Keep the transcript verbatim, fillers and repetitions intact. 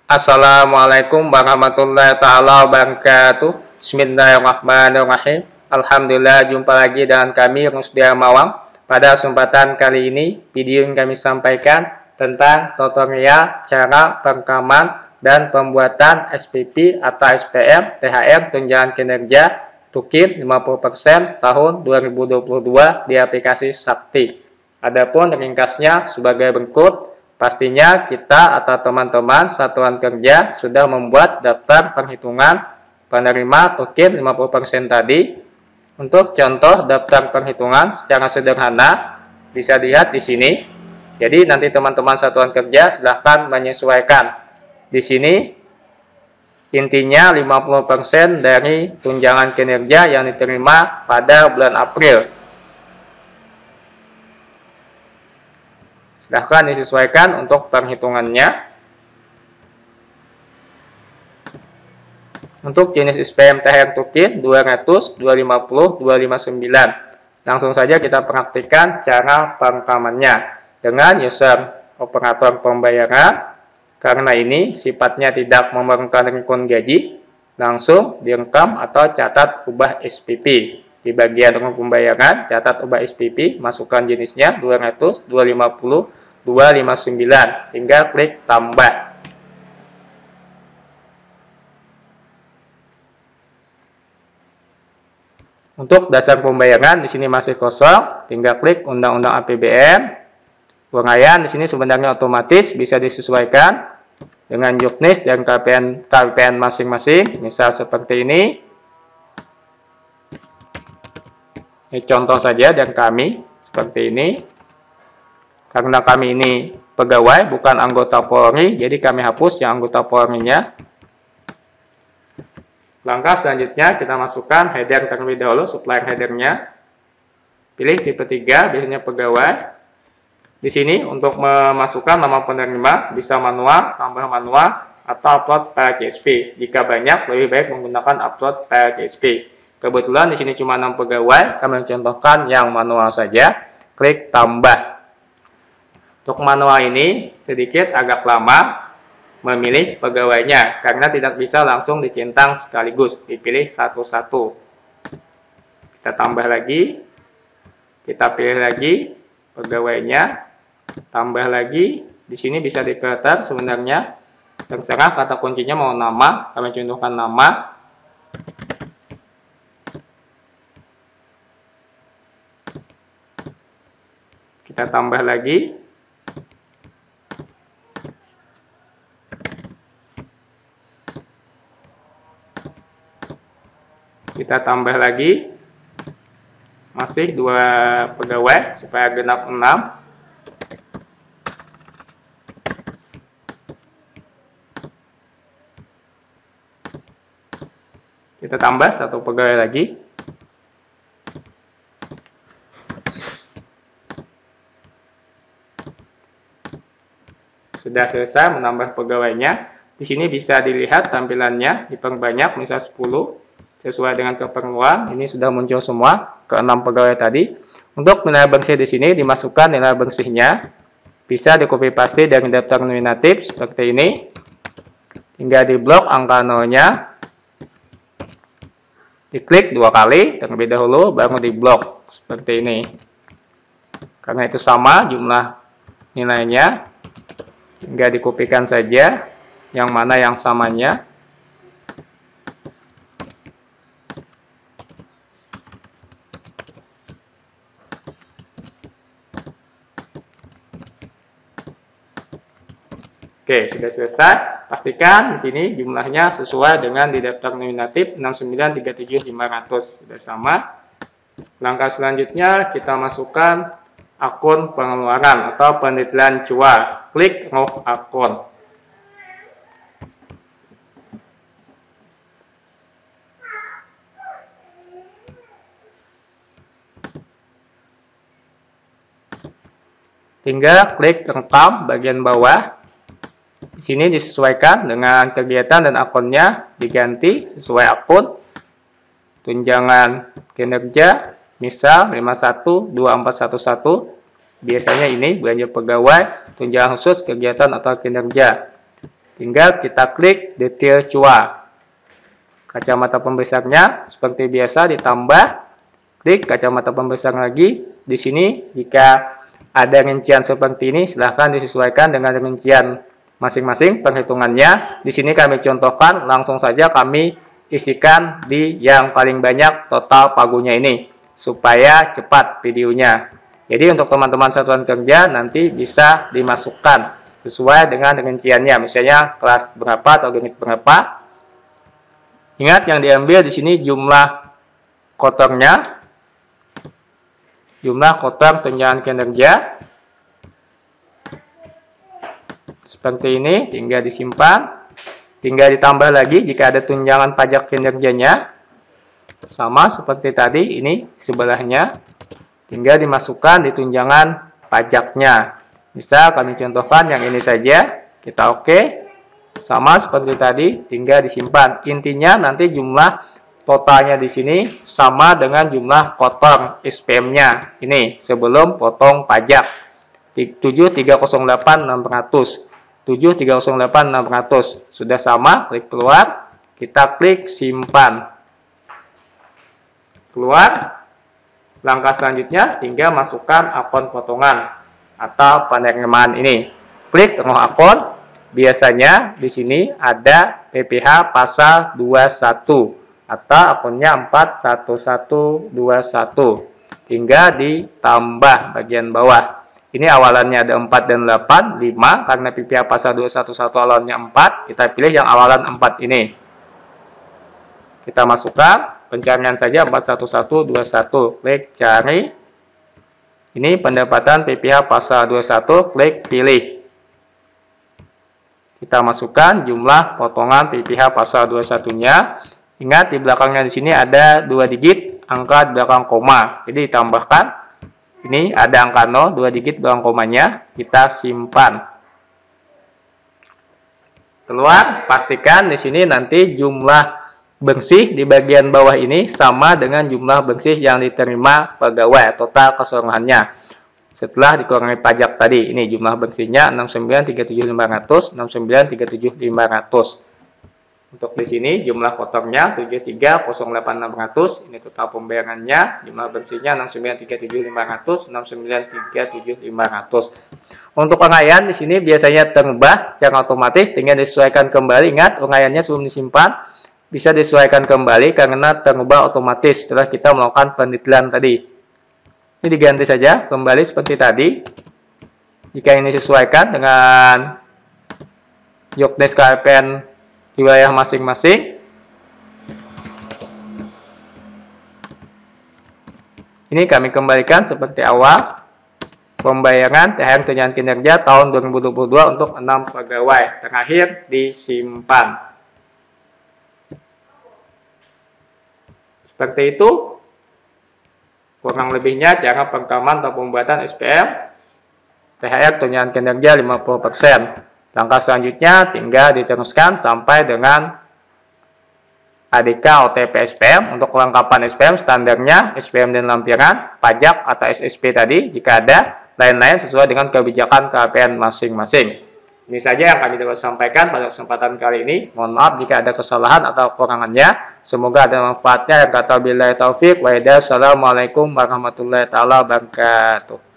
Assalamualaikum warahmatullahi taala wabarakatuh. Bismillahirrahmanirrahim. Alhamdulillah, jumpa lagi dengan kami Rusdia Mawang. Pada kesempatan kali ini, video yang kami sampaikan tentang tutorial cara perekaman dan pembuatan S P P atau S P M T H R tunjangan kinerja Tukin lima puluh persen tahun dua ribu dua puluh dua di aplikasi Sakti. Adapun ringkasnya sebagai berikut. Pastinya kita atau teman-teman satuan kerja sudah membuat daftar perhitungan penerima Tukin lima puluh persen tadi. Untuk contoh daftar perhitungan secara sederhana bisa dilihat di sini. Jadi nanti teman-teman satuan kerja silahkan menyesuaikan. Di sini intinya lima puluh persen dari tunjangan kinerja yang diterima pada bulan April. Silahkan disesuaikan untuk perhitungannya. Untuk jenis S P M T H R Tukin dua ratus, dua ratus lima puluh, dua ratus lima puluh sembilan. Langsung saja kita praktikkan cara perekamannya dengan user operator pembayaran. Karena ini sifatnya tidak memerlukan rekon gaji, langsung direkam atau catat ubah S P P. Di bagian rekon pembayaran, catat ubah S P P, masukkan jenisnya dua ratus, dua ratus lima puluh, dua ratus lima puluh sembilan, tinggal klik tambah. Untuk dasar pembayaran di sini masih kosong, tinggal klik Undang-Undang A P B N. Penguraian di sini sebenarnya otomatis bisa disesuaikan dengan juknis dan K P N K P N masing-masing, misal seperti ini. Ini contoh saja dan kami seperti ini. Karena kami ini pegawai bukan anggota Polri, jadi kami hapus yang anggota Polri-nya. Langkah selanjutnya kita masukkan header terlebih dahulu, supplier headernya. Pilih tipe tiga, biasanya pegawai. Di sini untuk memasukkan nama penerima bisa manual, tambah manual, atau upload file C S V. Jika banyak, lebih baik menggunakan upload file C S V. Kebetulan di sini cuma enam pegawai, kami contohkan yang manual saja. Klik tambah. Untuk manual ini sedikit agak lama memilih pegawainya karena tidak bisa langsung dicentang sekaligus, dipilih satu-satu. Kita tambah lagi, kita pilih lagi pegawainya, tambah lagi. Di sini bisa difilter sebenarnya, terserah kata kuncinya mau nama, kami contohkan nama. Kita tambah lagi. Kita tambah lagi. Masih dua pegawai supaya genap enam. Kita tambah satu pegawai lagi. Sudah selesai menambah pegawainya. Di sini bisa dilihat tampilannya diperbanyak, misal sepuluh sesuai dengan keperluan. Ini sudah muncul semua ke enam pegawai tadi. Untuk nilai bersih di sini dimasukkan nilai bersihnya. Bisa di copy paste dari daftar nominatif seperti ini. Tinggal di blok angka nolnya. Diklik dua kali terlebih dahulu baru di blok seperti ini. Karena itu sama jumlah nilainya. Tinggal dikopikan saja yang mana yang samanya. Oke, sudah selesai. Pastikan di sini jumlahnya sesuai dengan di daftar nominatif enam sembilan tiga tujuh lima nol nol. Sudah sama. Langkah selanjutnya kita masukkan akun pengeluaran atau pendetalan cuan. Klik Raw Akun. Tinggal klik rekam bagian bawah. Di sini disesuaikan dengan kegiatan dan akunnya, diganti sesuai akun. Tunjangan kinerja, misal lima satu dua empat satu satu. Biasanya ini belanja pegawai, tunjangan khusus, kegiatan atau kinerja. tinggal kita klik detail cua. Kacamata pembesarnya seperti biasa ditambah, klik kacamata pembesar lagi. Di sini jika ada rincian seperti ini silahkan disesuaikan dengan rincian masing-masing perhitungannya. Di sini kami contohkan, langsung saja kami isikan di yang paling banyak total pagunya ini supaya cepat videonya. Jadi untuk teman-teman satuan kerja nanti bisa dimasukkan sesuai dengan rinciannya, misalnya kelas berapa atau unit berapa. Ingat yang diambil di sini jumlah kotornya, jumlah kotor tunjangan kinerja. Seperti ini, tinggal disimpan, tinggal ditambah lagi jika ada tunjangan pajak kinerjanya. Sama seperti tadi, ini sebelahnya, tinggal dimasukkan di tunjangan pajaknya. Bisa kami contohkan yang ini saja, kita oke. Sama seperti tadi, tinggal disimpan. Intinya nanti jumlah totalnya di sini sama dengan jumlah kotor S P M-nya. Ini sebelum potong pajak. tujuh tiga nol delapan enam ratus. tujuh tiga nol delapan enam ratus. Sudah sama, klik keluar. Kita klik simpan. Keluar. Langkah selanjutnya tinggal masukkan akun potongan atau penerimaan ini. Klik roh akun. Biasanya di sini ada P P H pasal dua puluh satu atau akunnya empat satu satu dua satu. Tinggal ditambah bagian bawah. Ini awalannya ada empat dan delapan, lima karena P P H pasal dua satu satu awalannya empat, kita pilih yang awalan empat ini. Kita masukkan pencarian saja empat satu satu dua satu, klik cari. Ini pendapatan P P H pasal dua puluh satu, klik pilih. Kita masukkan jumlah potongan P P H pasal dua puluh satu-nya. Ingat di belakangnya di sini ada dua digit angka di belakang koma. Jadi ditambahkan. Ini ada angka nol, dua digit belakang komanya. Kita simpan. Keluar, pastikan di sini nanti jumlah bersih di bagian bawah ini sama dengan jumlah bersih yang diterima pegawai, total keseluruhannya. Setelah dikurangi pajak tadi, ini jumlah bersihnya enam puluh sembilan tiga puluh tujuh lima ratus, enam puluh sembilan tiga puluh tujuh lima ratus. Untuk di sini jumlah kotornya tujuh tiga nol delapan enam ratus, ini total pembayarannya, jumlah bersihnya enam puluh sembilan tiga puluh tujuh lima ratus, enam puluh sembilan tiga puluh tujuh lima ratus. Untuk uraian di sini biasanya terubah secara otomatis, tinggal disesuaikan kembali. Ingat, uraiannya sebelum disimpan bisa disesuaikan kembali karena terubah otomatis setelah kita melakukan pendetailan tadi. Ini diganti saja kembali seperti tadi. Jika ini disesuaikan dengan jobdesk K P N di wilayah masing-masing. Ini kami kembalikan seperti awal. Pembayaran T H R tunjangan kinerja tahun dua ribu dua puluh dua untuk enam pegawai. Terakhir disimpan. Seperti itu. Kurang lebihnya cara perekaman atau pembuatan S P M T H R tunjangan kinerja lima puluh persen. Langkah selanjutnya tinggal diteruskan sampai dengan A D K O T P S P M. Untuk kelengkapan S P M standarnya S P M dan lampiran, pajak atau S S P tadi jika ada, lain-lain sesuai dengan kebijakan K P N masing-masing. Ini saja yang kami dapat sampaikan pada kesempatan kali ini. Mohon maaf jika ada kesalahan atau kekurangannya. Semoga ada manfaatnya. Yang kata billahi taufik wa hidayah. Assalamualaikum warahmatullahi wabarakatuh.